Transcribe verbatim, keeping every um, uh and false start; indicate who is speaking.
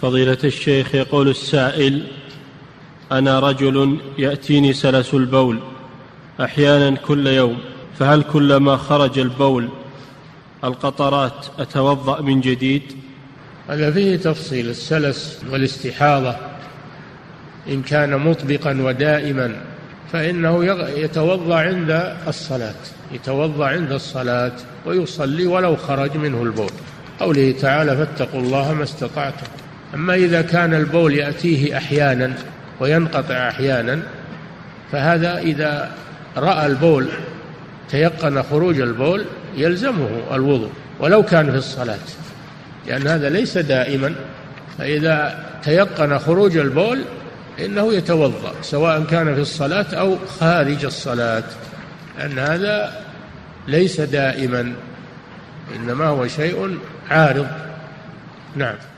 Speaker 1: فضيلة الشيخ، يقول السائل: أنا رجل يأتيني سلس البول أحيانا كل يوم، فهل كلما خرج البول القطرات أتوضأ من جديد؟
Speaker 2: هذا فيه تفصيل. السلس والاستحاضة إن كان مطبقا ودائما فإنه يتوضأ عند الصلاة يتوضأ عند الصلاة ويصلي ولو خرج منه البول، قوله تعالى: فاتقوا الله ما استطعتم. أما إذا كان البول يأتيه أحيانا وينقطع أحيانا، فهذا إذا رأى البول تيقن خروج البول يلزمه الوضوء ولو كان في الصلاة، لأن هذا ليس دائما. فإذا تيقن خروج البول إنه يتوضأ سواء كان في الصلاة أو خارج الصلاة، لأن هذا ليس دائما، إنما هو شيء عارض. نعم.